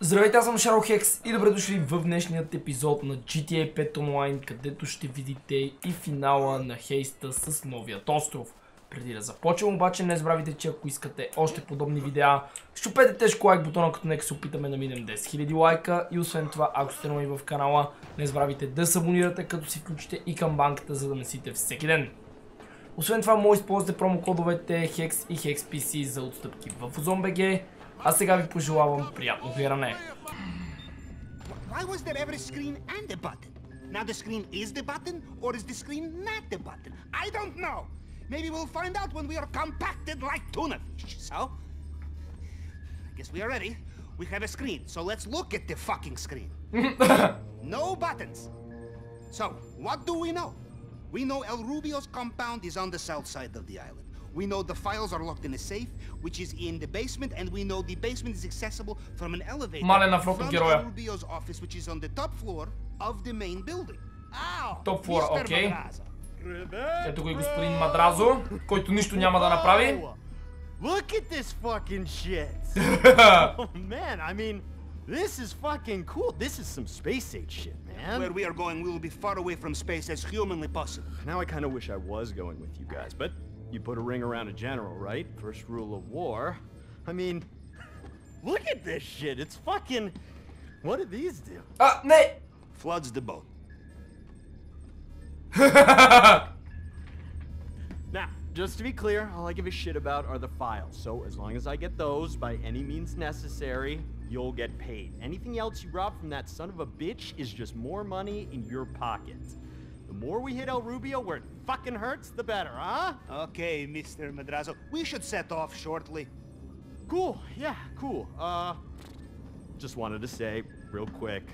Здравейте, аз съм Шарлхекс и добре дошли в днешният епизод на GTA 5 Online, където ще видите и финала на хейста с новият остров. Преди да започвам обаче, не забравяйте, че ако искате още подобни видеа, щупете тежко лайк бутона, като нека се опитаме да минем 10 000 лайка. И освен това, ако сте нови в канала, не забравяйте да се абонирате, като си включите и камбанката, за да месите всеки ден. Освен това, може да използвате промокодовете HEX и HEXPC за отстъпки в OZON.BG. А сега ви пожелавам приятно гледане. Why was there ever a screen and a button? Now the screen is the button, or is the screen not the button? I don't know. Maybe we'll find out when we are compacted like tuna fish. So, I guess we are ready. We have a screen, so let's look at the fucking screen. No buttons. So, what do we know? We know El Rubio's compound is on the south side of the island. We know the files are locked in a safe, which is in the basement, and we know the basement is accessible from an elevator from El Rubio's office, which is on the top floor of the main building. Топ флора, окей. Ето го и господин Мадразо, който нищо няма да направи. Look at this fucking shit. Oh man, I mean, this is fucking cool. This is some space age shit, man. Where we are going, we will be far away from space as humanly possible. Now I kind of wish I was going with you guys, but you put a ring around a general, right? First rule of war. I mean, look at this shit. It's fucking... What do these do? Не! Floods the boat. Now, just to be clear, all I give a shit about are the files. So as long as I get those by any means necessary, you'll get paid. Anything else you rob from that son of a bitch is just more money in your pocket. The more we hit El Rubio where it fucking hurts, the better, huh? Okay, Mr. Madrazo, we should set off shortly. Cool, yeah, cool. Just wanted to say, real quick,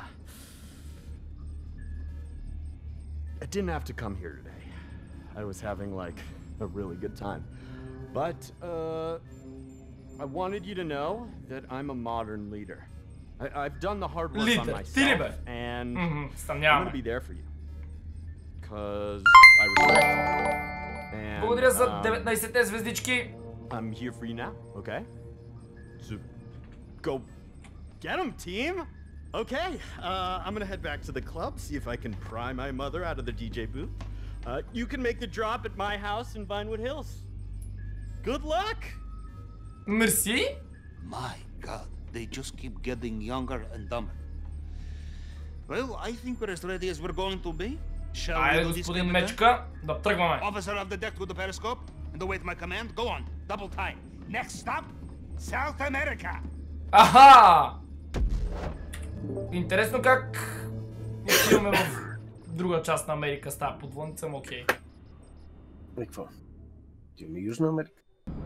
I didn't have to come here today. I was having, like, a really good time. But, I wanted you to know that I'm a modern leader. I've done the hard work on myself, and I'm gonna be there for you. Because I respect you. And, благодаря за 19-те звездички. I'm here for you now, okay? So, go get him, team! Okay, I'm gonna head back to the club, see if I can pry my mother out of the DJ booth. You can make the drop at my house in Vinewood Hills. Good luck! Мерси. My God, they just keep getting younger and dumber. Well, I think we're as ready as we're going to be. Айде, господин Мечка, да тръгваме. Officer of the deck with the periscope and await my command. Go on, double time. Next stop, South America. Аха! Интересно как отиваме в друга част на Америка с тази подводница, но окей. Какво? Отиваме Южна Америка.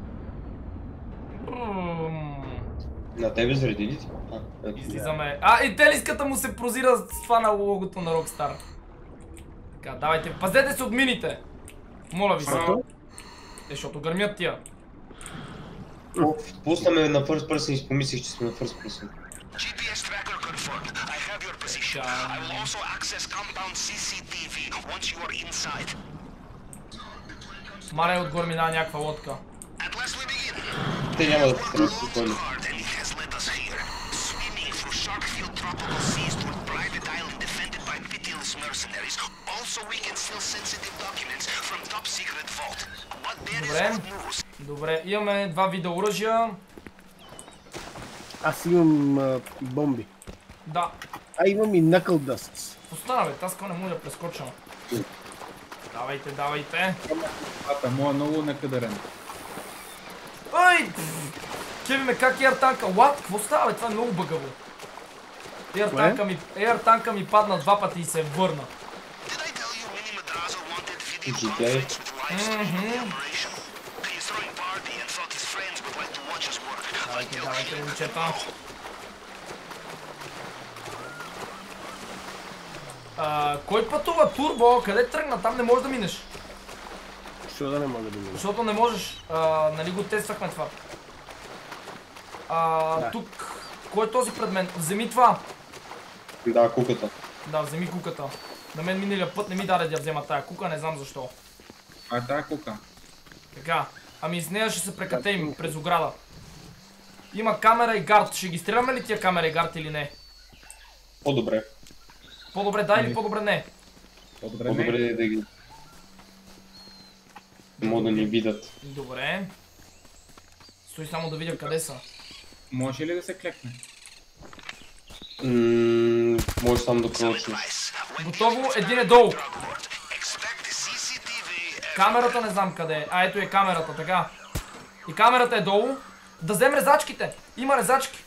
На тебе заради ли? Излизаме. И телиската му се прозира с това на логото на Rockstar. Така, давайте, пазете се от мините! Моля ви се. Защото гърмят тия. Пуснаме на first person и спомислих, че сме на first person. GPS tracker confirmed. I have your position. I will also access compound CCTV once you are inside. Маре отгоре минава някаква лодка. At last we begin. Те няма да стрелят спокойно. Swimming through shark-filled tropical seas to a private island defended by pitiless mercenaries. Also, we can steal sensitive documents from top secret vault. But there is good news. Добре, имаме два вида оръжия. Аз имам бомби. Да. Имам и Knuckle Dusts. Остана бе, таска не може да прескоча. Давайте, давайте. Моя много некадърен. Ой! Кеви как ейртанка? What? Какво става бе? Това е много бъгаво. Ейртанка ми падна два пъти и се върна. GTA. Давайте, давайте, момчета. Кой пътува турбо? Къде тръгна? Там не можеш да минеш. Защо да не мога да минеш? Защото не можеш. Нали го тествахме това. Тук. Кой е този пред мен? Вземи това. Да, куката. Да, вземи куката. На мен миналия път не ми даде да взема тая кука, не знам защо. Тая кука. Така. Ами с нея ще се прекатем през ограда. Има камера и гард. Ще ги стреляме ли тия камера и гард или не? По-добре. По-добре да или по-добре не? По-добре да ги... Не могат да ни видят. Добре. Стой само да видя къде са. Може ли да се клекне? Може само да крочиш. Готово, един е долу. Камерата не знам къде е. А, ето е камерата, така. И камерата е долу. Да взем резачките. Има резачки.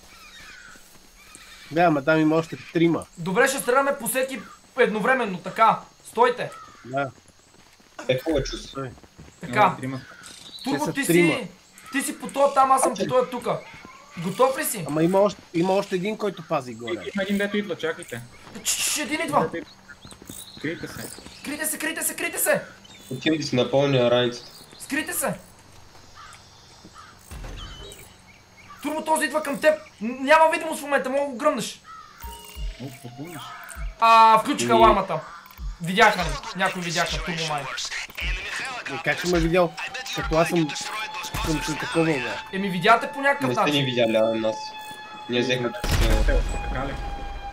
Да, ама там има още 3. Добре, ще стреляме по всеки едновременно, така. Стойте. Да. Повече са. Така. Трима. Турбо, Те са ти трима. си по това там, аз съм по това тука. Готов ли си? Ама има още един, който пази горе. Има един, дето идва, чакайте. Един идва. Крийте се. Крийте се. Отивам да си напълня раницата. Скрийте се. Турбо, този идва към теб. Няма видимост в момента, мога да го гръмнеш. О, попълниш. Включиха алармата. Видяха ни. Някой видяха Турбо май. Как ще ме видял? Като аз съм такова, бе. Еми видяте по някакъв Не сте ни начин. видяли, а нас. Ние взехме тук. Така ли?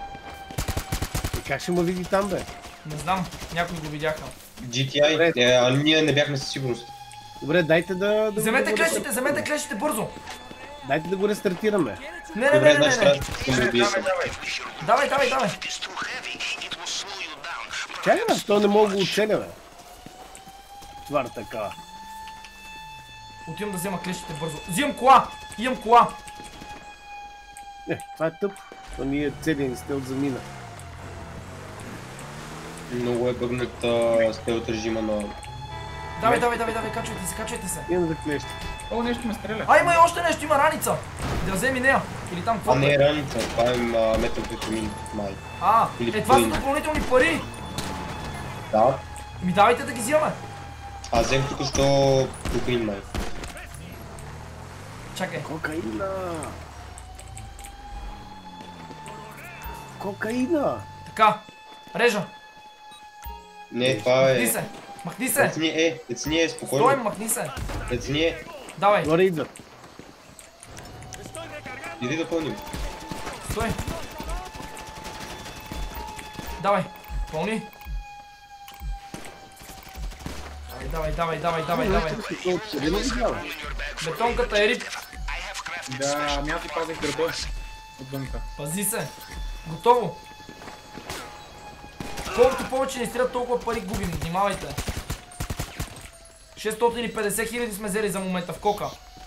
И как ще ме види там, бе? Не знам, някой го видяха. GTI, а ние не бяхме със сигурност. Добре, дайте да... Вземете клещите бързо. Дайте да го рестартираме. Не. Добре, значи трябва да се убие се. Давай. Чакай, бе, то не мога да го оцеля, бе. Твар така. Отивам да взема клещите бързо. Взимам кола. Имам кола. Това е тъп. То ни е целият стелт замина. Много е бъгнат стелт режима на... Давай, качвайте се. Имам за клещи. О, нещо ме стреля. Има и още нещо, има раница. Да вземи нея. Или там Това какво не е. е раница, това е метамфетамин, май. Или Това са коин. допълнителни пари. Да. Ми давайте да ги взимаме. Аз взех тук що кокаин, май. Чакай. Кокаина! Така. Режа. Не, това е... Махни се. Ецни е, спокойно. Стой, махни се. Ецни е, Давай. Горе идват. иди да пълним. Стой. Давай. Пълни. Давай. Къде ме видява? Бетонката е рип. Да, аз си пазих града. Отвънка. Пази се. Готово. Колкото повече ни стрелят, толкова пари губим. Внимавайте. 650 хиляди сме взели за момента в кока.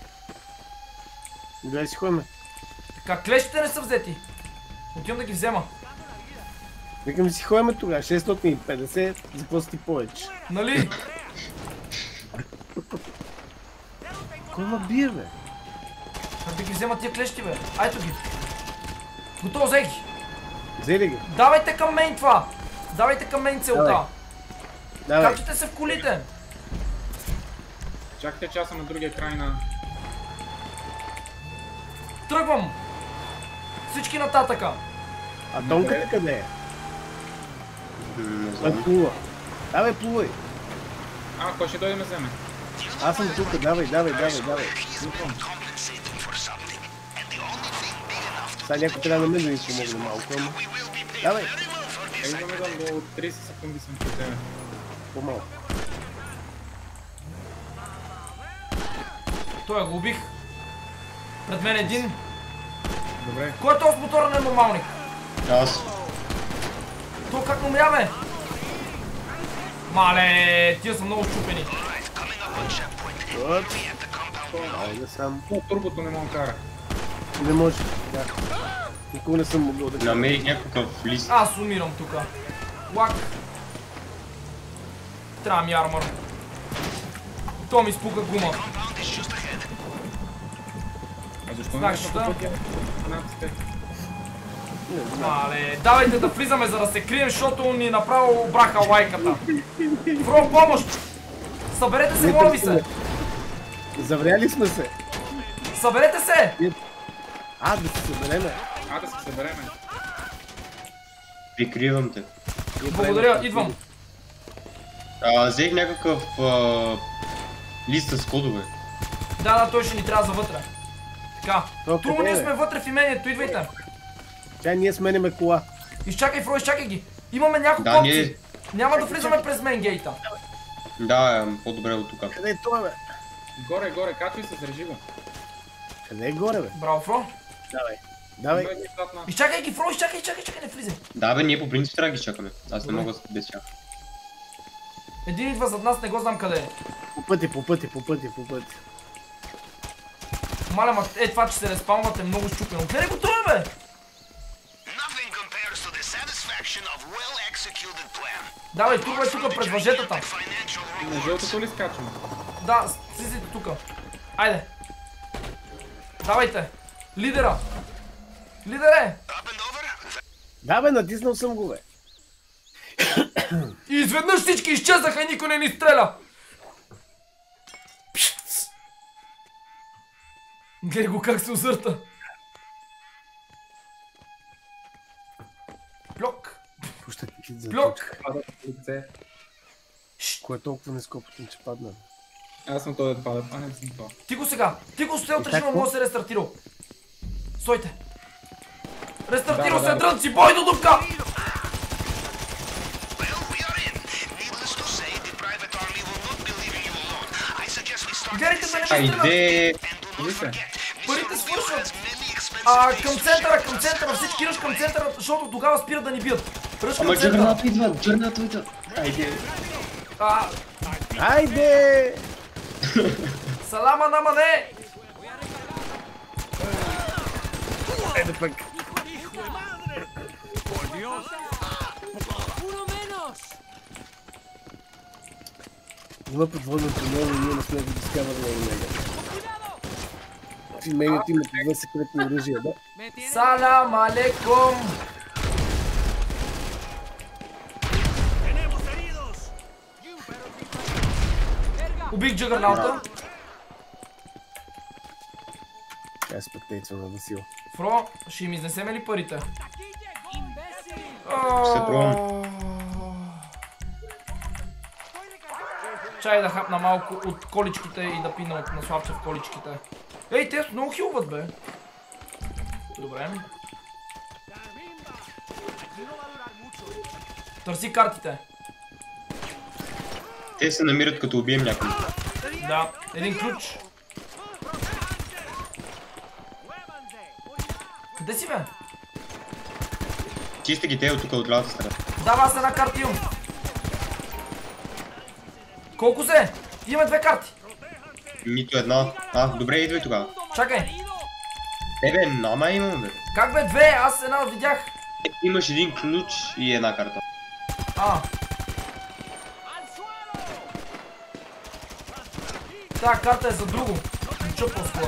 Гледай си ходим. Така, клещите не са взети. Отивам да ги взема. Викам си ходим тогава. 650, за какво си повече? Нали? Кой ма бие, бе? Да ги взема тия клещи, бе. Айто ги. Готово, взех ги. Взели ги. Давайте към мен това. Давайте към мен целта. Давай. Качете се в колите. Чакайте, че аз съм на другия край на... Тръгвам. Всички нататъка. А тонката къде е? Не Той знам. плува. Давай, плувай. Кой ще дойде ме вземе? Аз съм тук. Давай. Сега някой трябва на мен да ми помогне малко, ама... Давай, Идвам до 30 секунди съм при тебе. по-малко. Той го убих. Пред мен един. Добре. Кой е този с мотора ненормалник? Аз. То как умря, бе? Мале, тия са много щупени. Айде сам. Турбото не мога да кара. Не може. Да. Никога не съм могъл да... Намерих някакъв лист. Аз умирам тука. Лак. Трябва ми армор. То ми спука гума. А защо Знаеш, не да? по пътя? Наците. Мале, давайте да влизаме, за да се крием, защото ни направо браха лайката. Фро, помощ! Съберете се, моля ви се! Завряли сме се. Съберете се! Да се събереме. Да се събереме. Прикривам те. Благодаря, идвам. Взех някакъв лист с кодове. Да, той ще ни трябва за вътре. Така. Трудно ние сме вътре в имението, идвайте. Чай, ние сменяме кола. Изчакай, Фро, изчакай ги. Имаме няколко опции. Няма да влизаме през мейнгейта. Да, по-добре от тук. Къде е това, бе? Горе, качвай се, зарежи го. Къде е горе, бе? Браво, Фро. Давай. Изчакай ги, Фро, изчакай, не влизай. Да, бе, ние по принцип трябва да ги чакаме. Аз не мога без тях. Един идва зад нас, не го знам къде е. По пъти. Маля, ма, това, че се респаунват е много щупено. Гледай го това, бе! Давай, турбай тук през въжетата. На жълтото ли скачаме? Да, слизайте тук. Айде. Давайте. Лидера. Лидере! Да, бе, натиснал съм го, бе. И изведнъж всички изчезнаха и никой не ни стреля. Гледай го как се озърта. Блок. Пуща ти хит за Блок. Пада в лице. Кое е толкова нископотен, че падна? Аз съм този да пада, а не съм това. Ти го сега. Ти го стоял режима, може да се рестартирал. Стойте. Рестартирал се, дрънци, бой до дупка! Гледайте да не ме стрелят! Айде! Парите свършват! Към центъра, всички ръж към центъра, защото тогава спират да ни бият. Ръж към центъра. Ама джърнато идва. Айде! Айде! Салама на мане! Айде пък. Има подводно тунел и ние не сме да дискаваме на него. В имението има две секретни оръжия, да? Салам алейкум! Убих Джагърнаута. Тя е спектейца на Васил. Фро, ще им изнесеме ли парите? Ще пробвам. Чай да хапна малко от количките и да пина от наславче в количките. Ей, те много хилват, бе. Добре. Търси картите. Те се намират като убием някой. Да, един ключ. Къде си, бе? Чисти ги те от тук от лявата страна. Да, аз една карта имам. Колко се? Имаме две карти. Нито една. Добре, идвай тогава. Чакай. Бе, нама имаме, бе. Как бе, две? Аз една видях. Имаш един ключ и една карта. Тая карта е за друго. Ключа по-скоро.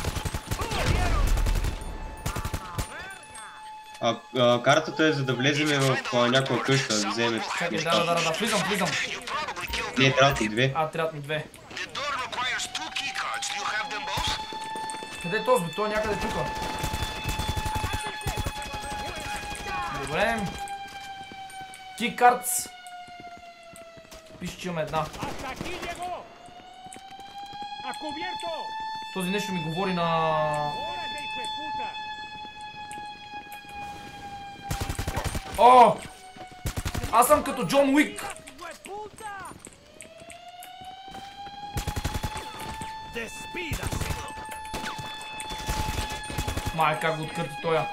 Картата е за да влезем в някаква къща, да вземем. Чакай, да, влизам. Не, трябват ми две. Трябват ми две. Къде е този, бе? Той е някъде тук. Добре. Key cards. Пише, че имаме една. Този нещо ми говори на... О! Аз съм като Джон Уик. Май, как го откърти тоя.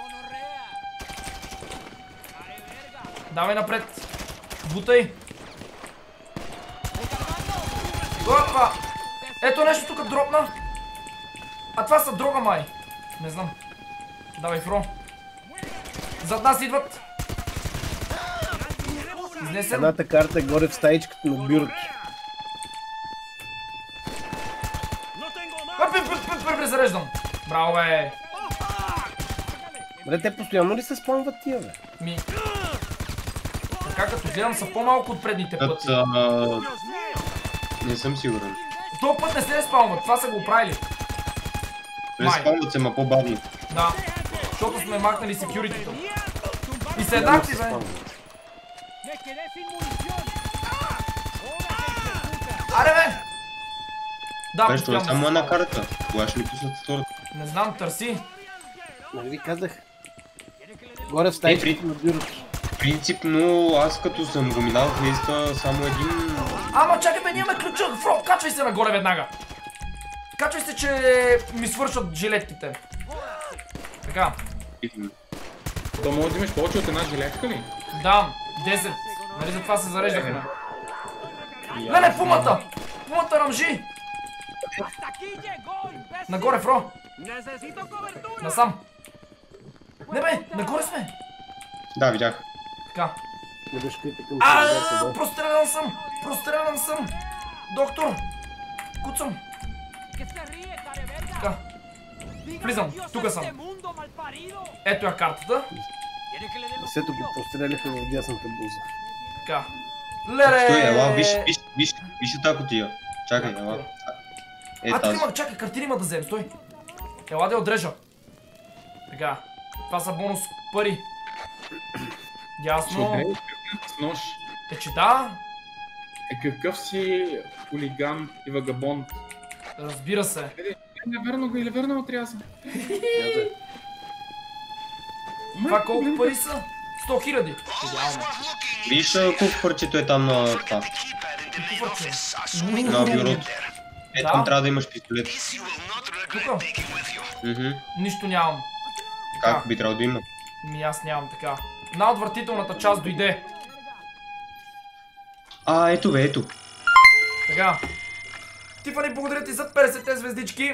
Давай напред. Бутай. Опа! Ето нещо тук дропна. А това са дрога, май. Не знам. Давай, Фро. Зад нас идват. Изнесен. Едната карта е горе в стаичката на бюрото. Презареждам. Браво, бе. Бре, те постоянно ли се спомнват тия, бе? Така като гледам са по-малко от предните пъти. Не съм сигурен. Този път не се респаунват, това са го оправили. Респаунват се, ма по-бавно. Да, защото сме махнали секюритито. И се еднакви, бе. Аре, бе! Да, постоянно. Само една карта. Кога ще ми пуснат втората? Не знам, търси. Нали ви казах? Горе в стаичките на бюрото. Принципно, аз като съм го минал в листа, само един... Ама чакай бе, нямаме ключа! Фро, качвай се нагоре веднага! Качвай се, че ми свършват жилетките. Така. То може да имаш повече от една жилетка ли? Да, 10. Нали за това се зареждахме. Леле, пумата! Пумата ръмжи! Нагоре, Фро! Насам! Не бе, нагоре сме! Да, видях. Така. Не беше критика към Прострелян съм! Прострелян съм! Доктор! Куцам! Така. Влизам, тука съм. Ето я картата. Сето го простреляха в дясната буза. Така. Леле! Стой, ела, виж тази кутия. Чакай, ела. Тук има, чакай, картини има да взем, стой. Ела да я отрежа. Така. Това са бонус пари. Ясно. С нож. Че да. Какъв си хулиган и вагабонд? Разбира се. Или верно отряза. Това колко пари са? 100 000. Идеално. Виж колко парчето е там на това. На бюрото. Там трябва да имаш пистолет. Тука? Нищо нямам. Как би трябвало да има? Аз нямам така. Най-отвратителната част дойде. Ето бе, ето. Така. Тифани, благодаря ти за 50 звездички.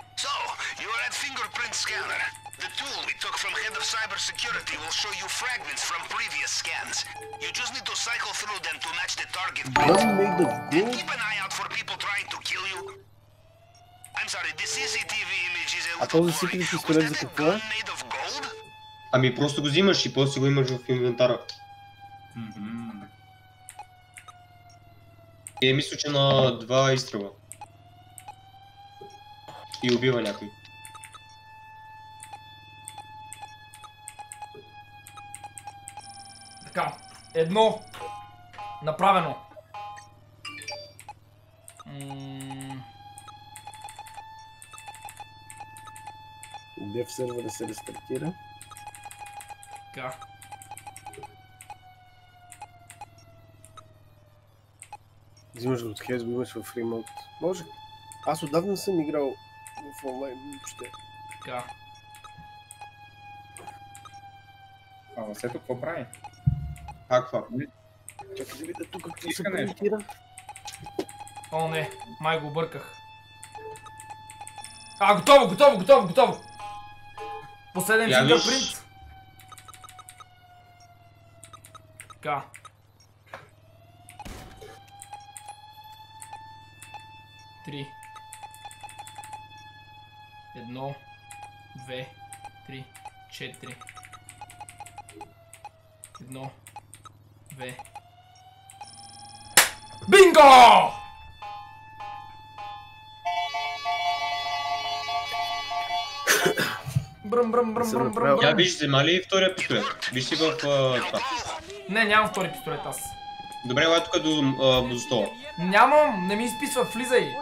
The tool we took from head of cybersecurity will show you fragments from previous scans. You just need to cycle through them to match the target print. And keep an eye out for people trying to kill you. I'm sorry, the CCTV image is a little boring. Was that a gun made of gold? Ами просто го взимаш и после го имаш в инвентара. Мисля, че на 2 изстрела. И убива някой. Така, едно направено. Дев сервера се рестартира. Така. Взимаш го от Хез, го имаш в ремонт. Може. Аз отдавна съм играл в онлайн въобще. Така. Сето, какво прави? Каква? Чакай да видя тук какво се принтира. О, не, май го обърках. Готово! Последен фингърпринт. Така. Три. 1, 2, 3, 4. 1, 2. Бинго! Бръм. Я виж, взема ли втория пистолет? Виж си в това. Не, нямам втори пистолет аз. Добре, лай тук до стола. Нямам, не ми изписва, влизай.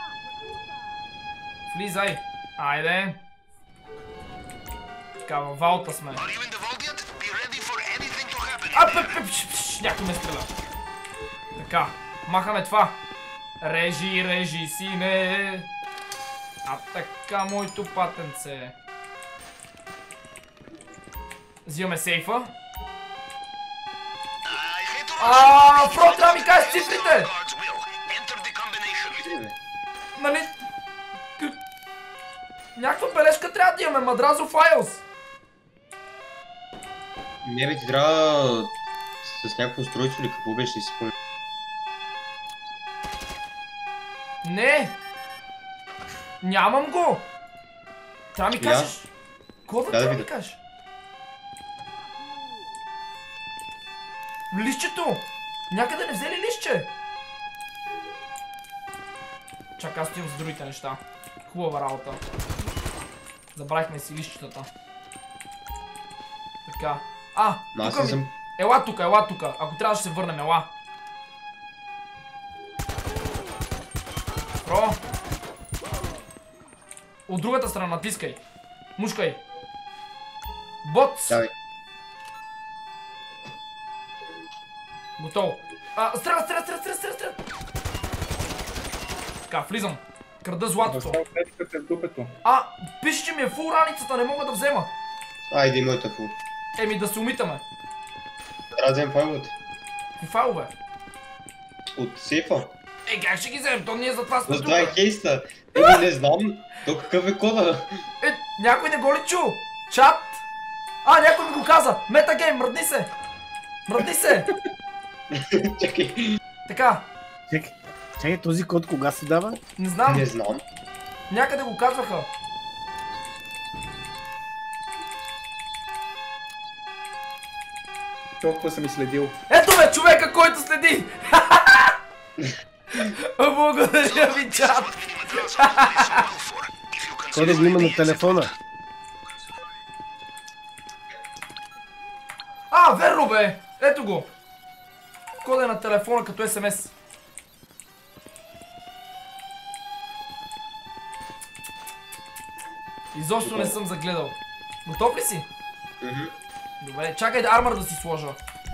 Влизай. Айде. Така, във валта сме. Някой ме стреля. Така, махаме това. Режи, сине. А така, моето патенце. Взимаме сейфа. Фро, трябва да ми кажеш цифрите! Нали? Някаква бележка трябва да имаме, Мадразо Файлс. Не бе, ти трябва с някакво устройство или какво беше, си спомня. Не! Нямам го! Трябва да ми кажеш. Какво да трябва да ми кажеш? Лището! Някъде не взели лище! Чакай, аз стоим за другите неща. Хубава работа. Забравихме си лищетата. Така. Тука ми... Ела тука. Ако трябва да се върнем, ела. Про. От другата страна, натискай. Мушкай. Боц. Давай. Готово. Стреля. Така, влизам. Крада златото. Защо печката в дупето? Пише, че ми е фул раницата, не мога да взема. Айде, моята фул. Еми да се умитаме. Трябва да вземем файловете. Какви файлове? От сейфа. Как ще ги вземем? То ние за това сме За тук. това е кейста. Не знам. То какъв е кода? Някой не го ли чу? Чат? Някой ми го каза. Метагейм, мръдни се. Мръдни се. Чакай. Така, Чакай, този код кога се дава? не знам. Не знам. Някъде го казваха. Толкова съм изследил. Ето бе, човека, който следи! Благодаря ви, чат! Кода го има на телефона. Верно бе! Ето го! Кода е на телефона като СМС. Изобщо не съм загледал. Готов ли си? Добре, чакай да армър да си сложа.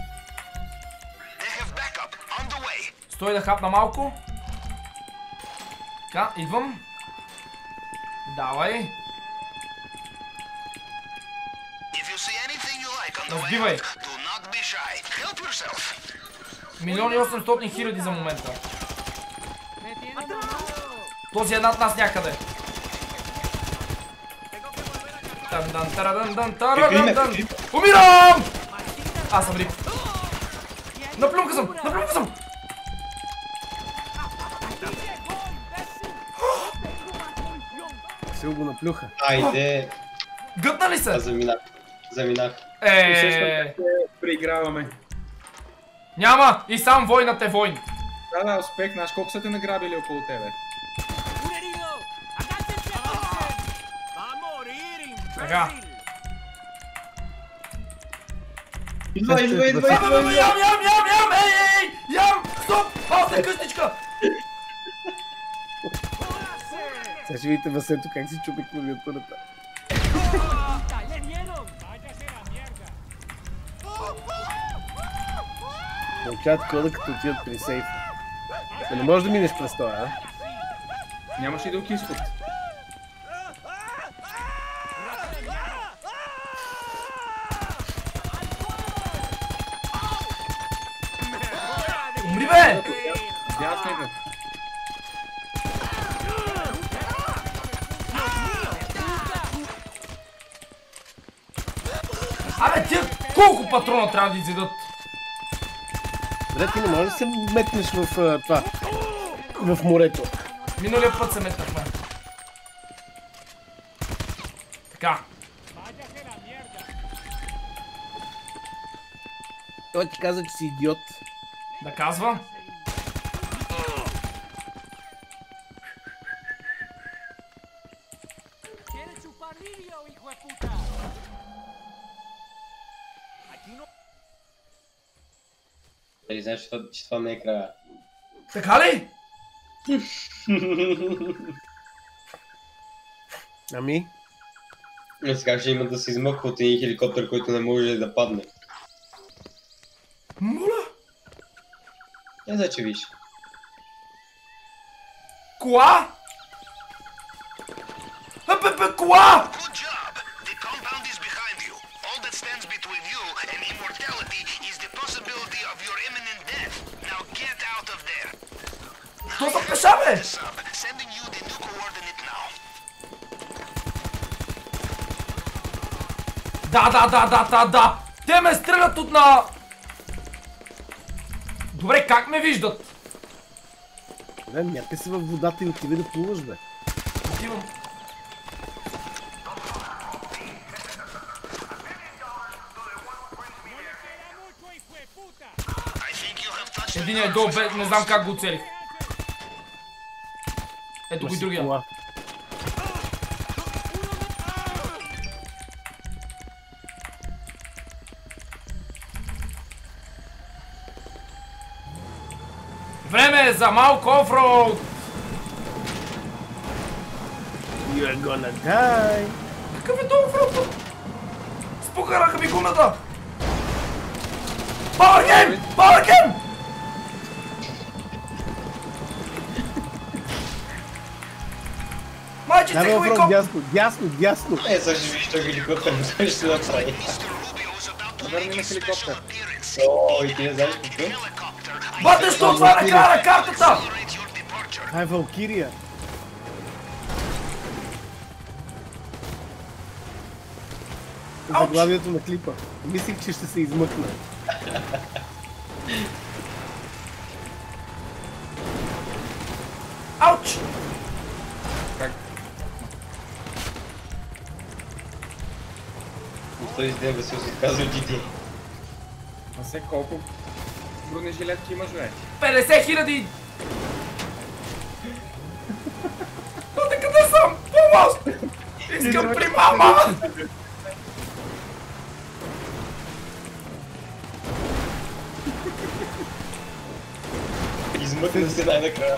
Стой да хапна малко. Така, идвам. Давай. Разбивай. 1,800,000 за момента. Този е над нас някъде. Умирам! Аз съм рип. Наплюнка съм! Се го наплюха. Айде. Гътна ли се? Заминах. Преиграваме. Няма! И сам войнат е войн. Да, успех. Знаеш колко са те награбили около тебе? Така. Идва! Ям! Ям! Стоп! Още къстичка! Сега ще видите Васето как си чупи клавиатурата. Научават кода като отидат при сейфа. Не можеш да минеш през това, а? Нямаш ли друг изход? Умри бе! Ясно идва. Тия колко патрона трябва да изядат? Добре, ти не можеш да се метнеш в това. В морето. Миналия път се метнахме. Така. Той ти каза, че си идиот. Да казва. Дали знаеш, че това не е края? Така ли? Ами? Но сега ще има да се измъква от един хеликоптер, който не може да падне. Моля? Значи виж. Кола? Кола! Що за пеша, бе? Да! Те ме стрелят от на... Добре, как ме виждат? Добре, някъде си във водата и отиви да плуваш, бе. Отивам. Единият е долу, не знам как го оцелих. Ето го и другия. Кола. Време е за малко офроуд! You're gonna die. Какъв е това фронта? Спукараха ми гумата! Power game! Power game! Майче, Давай, цеха ми Фрон, коп! дясно. Сега ще виж този хеликоптер, той ще се направи. Върни на хеликоптер. О, и ти не знаеш какво? Бате, що това е на края на картата? Това е Валкирия. Заглавието на клипа. Мислих, че ще се измъкна. Ауч! В този ден Васил се отказва от GTA. А все колко бронежилетки имаш, бе? 50 000! Бате, къде съм? Помощ! Искам при мама! Измъкна се най-накрая.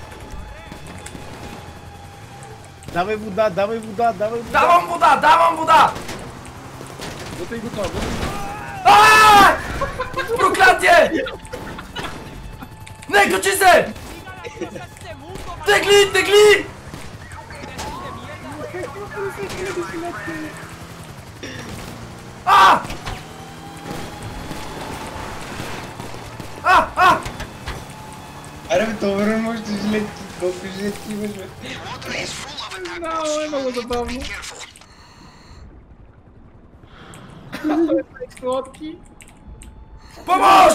Давай вода. Давам вода! Бутай го това, бутай. Аааа! Проклятие! Не, качи се! Тегли! А! Аре бе, това верно може да жилетки. Колко жилетки имаш, бе? Е много забавно. Сладки. Помощ!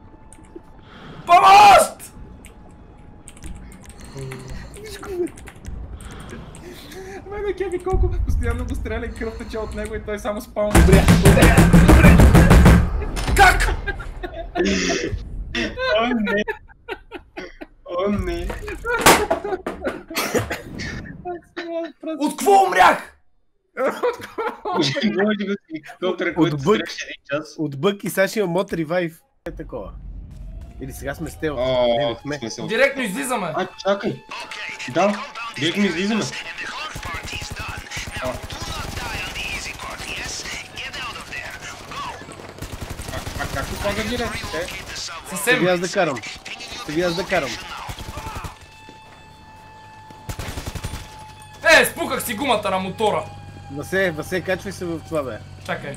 Мене кеви колко постоянно го стреля и кръв тече от него и той само спалва. Как? О, не. От какво умрях? Може да хеликоптера, който стреляше един час. От бък и сега ще има мод ревайв. Е такова. Или сега сме стел. О, смисъл. Директно излизаме. А, чакай. Да, директно излизаме. А как се слага жилетките? Ще Съвсем. ви аз да карам. Спуках си гумата на мотора. Васе, качвай се в това, бе. Чакай.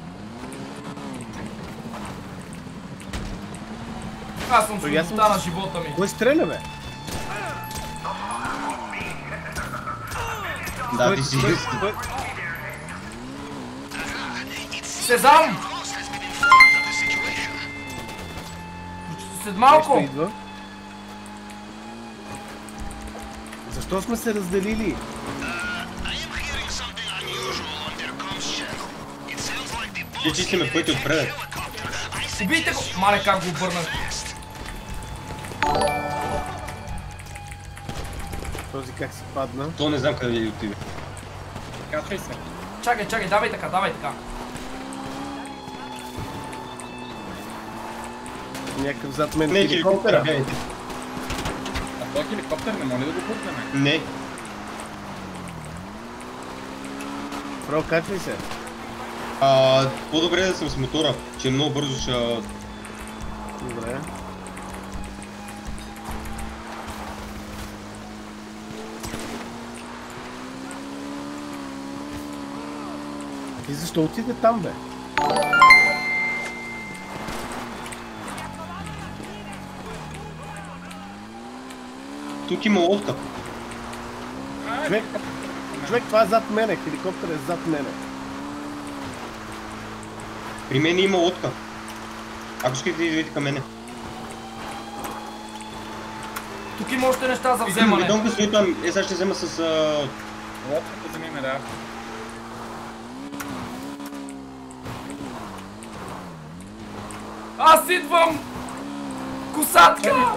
Аз съм свобода на живота ми. Кой стреля, бе? Да, ти си. Сезам! След малко. Идва. Защо сме се разделили? Ти чистиме пъти отпред. Убийте го! Мале, как го обърнах. Този как си падна? То не знам къде да отиде. Качвай се. Чакай, давай така. Някакъв зад мен Не, хеликоптера, бягайте. А този хеликоптер не може да го пукнем. Не. Фро, качвай се. По-добре да съм с мотора, че много бързо ще... Добре. И защо отиде там, бе? Тук има лодка. Човек, това е зад мене. Хеликоптер е зад мене. При мен има лодка. Ако искате да идвайте към мене. Тук има още неща за вземане. Бидонка стои там. Сега ще взема с... Лодката за миме, да. Аз идвам! Косатка!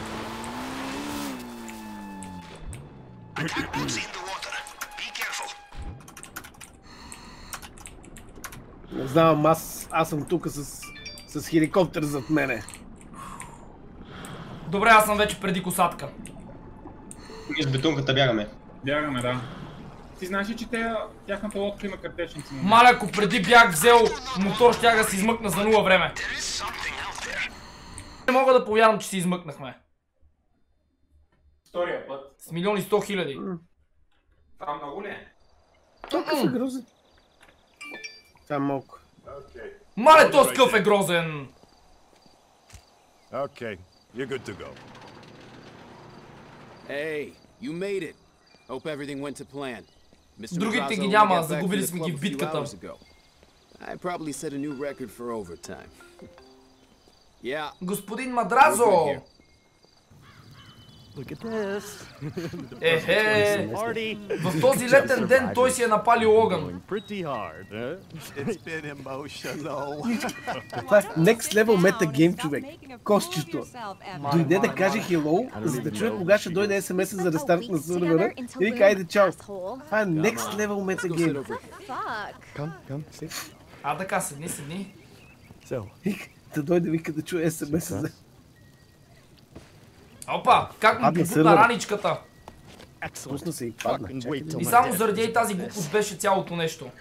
Не знам, аз съм тук с хеликоптер зад мене. Добре, аз съм вече преди косатка. Ние с бетонката бягаме. Бягаме, да. Ти знаеш ли, че тяхната лодка има картечници? Маля, ако преди бях взел мотор, щях да се измъкна за 0 време. Не мога да повярвам, че си измъкнахме. Втория път. С 1 100 000. Това много ли е? Толкова е грозен. Това е малко. Мале, то скъв е грозен! Okay, you're good to go. Hey, you made it. Hope everything went to plan. Другите ги няма, загубили сме ги в битката. I probably set a new record for overtime. Yeah. Господин Мадразо! Ехе! В този летен ден той си е напалил огън. Това е next level metagame, човек. Костчето. Дойде да каже hello, за да чуе кога ще дойде SMS за рестарт на сервера и вика, айде чао. Това е next level metagame. А така, седни. Да дойде вика да чуе SMS за... Опа, как му побутна раничката. Пусна се и падна. И само заради тази глупост беше цялото нещо.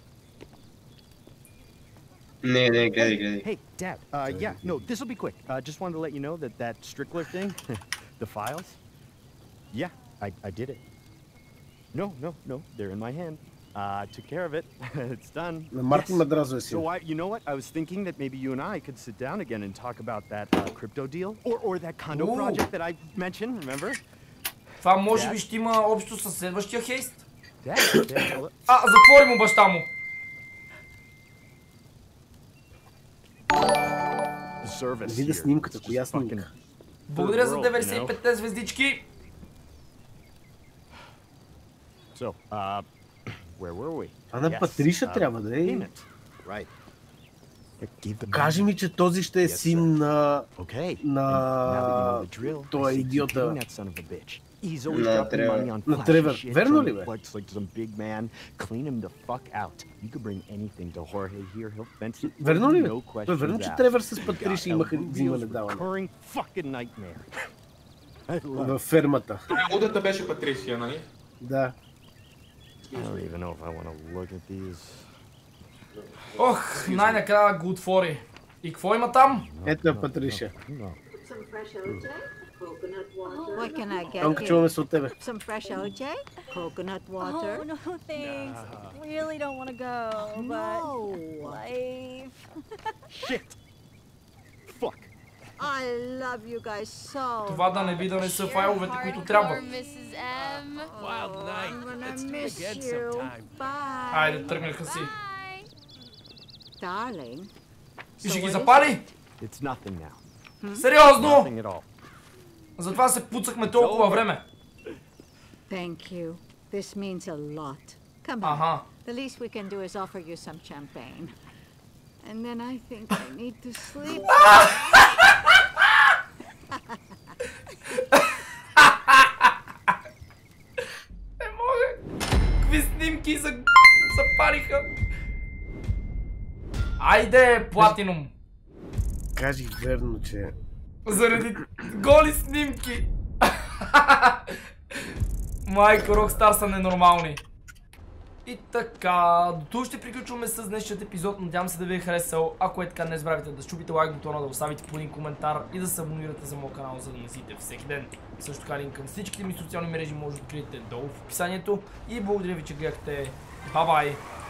Не, гледай. Hey, Dad. Yeah, no, this will be quick. Just wanted to let you know that Strickler thing, the files. Yeah, I did it. No, they're in my hand. Took care of it. It's done. Мартин Мадразо е си. So you know what? I was thinking that maybe you and I could sit down again and talk about that crypto deal or that condo project that I mentioned. Remember? Това може би ще има общо със следващия хейст. Затвори му баща му. Видя снимката, коя снимка? Благодаря за 95-те звездички. So, where were we? А на Патриша трябва да е. Кажи ми, че този ще е син на той идиота. На Тревър. Верно ли бе? Верно ли бе? Той верно, че Тревър с Патриша имаха взимане даване. Във фермата. Лудата беше Патрисия, нали? Да. Ох, най-накрая го отвори. И какво има там? Ето е Патриша. What can I get Тонка, чуваме се от тебе. Some fresh OJ? Coconut water? Oh, no thanks. Really don't want to go, but... Life. Shit! Fuck! I love you guys so. Това да не би да не са файловете, които трябват. Айде, тръгнаха си. Darling. И ще ги запали? It's nothing now. Сериозно? Затова се пуцахме толкова време. Thank you. This means a lot. Come on. The least we can do is offer you some champagne. And then I think I need to sleep. Не мога. Какви снимки запалиха. Айде, Платинум. Кажи верно, че... Заради голи снимки. Майко, Rockstar са ненормални. И така, до тук ще приключваме с днешният епизод. Надявам се да ви е харесал. Ако е така, не забравяйте да щупите лайк бутона, да оставите по един коментар и да се абонирате за моят канал, за да не мислите всеки ден. Също така линк към всичките ми социални мрежи може да откриете долу в описанието. И благодаря ви, че гледахте. Бай-бай!